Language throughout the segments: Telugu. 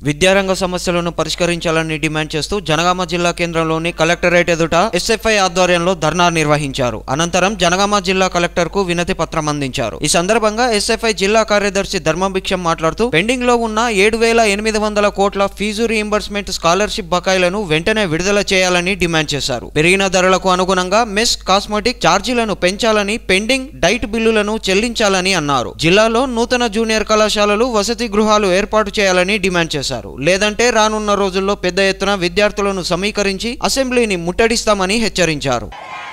విద్యారంగ సమస్యలను పరిష్కరించాలని డిమాండ్ చేస్తూ జనగామ జిల్లా కేంద్రంలోని కలెక్టరేట్ ఎదుట ఎస్ఎఫ్ఐ ఆధ్వర్యంలో ధర్నా నిర్వహించారు. అనంతరం జనగామ జిల్లా కలెక్టర్కు వినతి పత్రం అందించారు. ఈ సందర్భంగా ఎస్ఎఫ్ఐ జిల్లా కార్యదర్శి ధర్మభిక్షం మాట్లాడుతూ పెండింగ్ లో ఉన్న 7,800 కోట్ల ఫీజు రీయింబర్స్మెంట్ స్కాలర్షిప్ బకాయిలను వెంటనే విడుదల చేయాలని డిమాండ్ చేశారు. పెరిగిన ధరలకు అనుగుణంగా మెస్, కాస్మెటిక్ ఛార్జీలను పెంచాలని, పెండింగ్ డైట్ బిల్లులను చెల్లించాలని అన్నారు. జిల్లాలో నూతన జూనియర్ కళాశాలలు, వసతి గృహాలు ఏర్పాటు చేయాలని డిమాండ్ చేశారు. లేదంటే రానున్న రోజుల్లో పెద్ద ఎత్తున విద్యార్థులను సమీకరించి అసెంబ్లీని ముట్టడిస్తామని హెచ్చరించారు.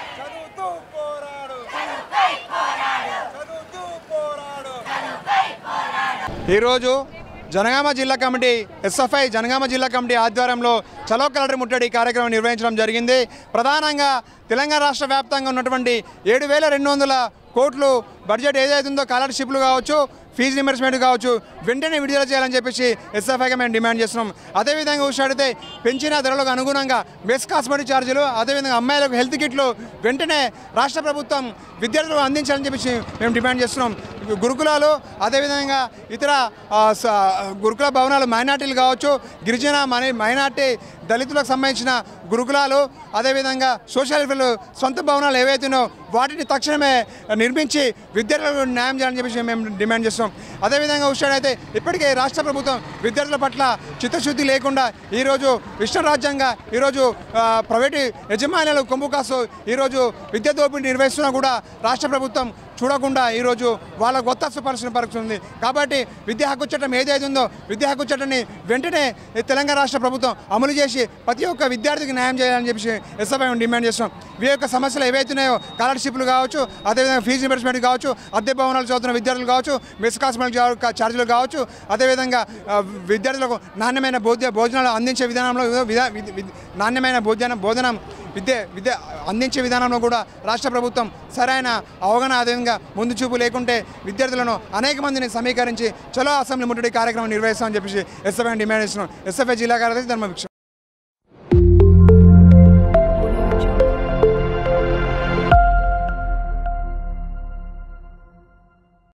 ఈరోజు జనగామ జిల్లా కమిటీ ఎస్ఎఫ్ఐ జనగామ జిల్లా కమిటీ ఆధ్వర్యంలో చలో కలెక్టర్ ముట్టడి కార్యక్రమం నిర్వహించడం జరిగింది. ప్రధానంగా తెలంగాణ రాష్ట్ర వ్యాప్తంగా ఉన్నటువంటి 7,200 కోట్లు బడ్జెట్ ఏదైతుందో స్కాలర్షిప్లు కావచ్చు, ఫీజు రియంబర్స్మెంట్ కావచ్చు, వెంటనే విడుదల చేయాలని చెప్పేసి ఎస్ఎఫ్ఐగా మేము డిమాండ్ చేస్తున్నాం. అదేవిధంగా చూసినట్టయితే పెంచిన ధరలకు అనుగుణంగా మెస్, కాస్మెటిక్ ఛార్జీలు, అదేవిధంగా అమ్మాయిలకు హెల్త్ కిట్లు వెంటనే రాష్ట్ర ప్రభుత్వం విద్యార్థులకు అందించాలని చెప్పేసి మేము డిమాండ్ చేస్తున్నాం. గురుకులాలు, అదేవిధంగా ఇతర గురుకుల భవనాలు మైనార్టీలు కావచ్చు, గిరిజన మైనార్టీ దళితులకు సంబంధించిన గురుకులాలు, అదేవిధంగా సోషల్ వెల్ఫేర్ సొంత భవనాలు ఏవైతున్నాయో వాటిని తక్షణమే నిర్మించి విద్యార్థులకు న్యాయం చేయాలని చెప్పేసి మేము డిమాండ్ చేస్తున్నాం. అదేవిధంగా చూసినట్లయితే ఇప్పటికే రాష్ట్ర ప్రభుత్వం విద్యార్థుల పట్ల చిత్తశుద్ధి లేకుండా ఈరోజు ఇష్టరాజ్యంగా ఈరోజు ప్రైవేటు యజమానులు కొమ్ము కాసు ఈరోజు విద్యా దోపిడీ నిర్వహిస్తున్నా కూడా రాష్ట్ర ప్రభుత్వం చూడకుండా ఈరోజు వాళ్ళకు ఒత్తాసు పరుస్తుంది. కాబట్టి విద్యా హక్కు చట్టం ఏదైతే ఉందో విద్యా హక్కు చట్టాన్ని వెంటనే తెలంగాణ రాష్ట్ర ప్రభుత్వం అమలు చేసి ప్రతి ఒక్క విద్యార్థికి న్యాయం చేయాలని చెప్పేసి ఎస్ఎఫ్ఐ డిమాండ్ చేస్తున్నాం. వీరి యొక్క సమస్యలు ఏవైతున్నాయో స్కాలర్షిప్లు కావచ్చు, అదేవిధంగా ఫీజు రియంబర్స్మెంట్ కావచ్చు, అద్దె భవనాలు చదువుతున్న విద్యార్థులు కావచ్చు, మెస్, కాస్మెటిక్ ఛార్జీలు కావచ్చు, అదేవిధంగా విద్యార్థులకు నాణ్యమైన భోజనాలు అందించే విధానంలో నాణ్యమైన భోజనం విద్య అందించే విధానంలో కూడా రాష్ట్ర ప్రభుత్వం సరైన అవగాహన, అదేవిధంగా ముందు చూపు లేకుంటే విద్యార్థులను అనేక మందిని సమీకరించి చలో అసెంబ్లీ ముట్టడి కార్యక్రమం నిర్వహిస్తామని చెప్పేసి ఎస్ఎఫ్ఐ డిమాండ్ చేస్తున్నాం. ఎస్ఎఫ్ఐ జిల్లా కార్యదర్శి ధర్మభిక్షం.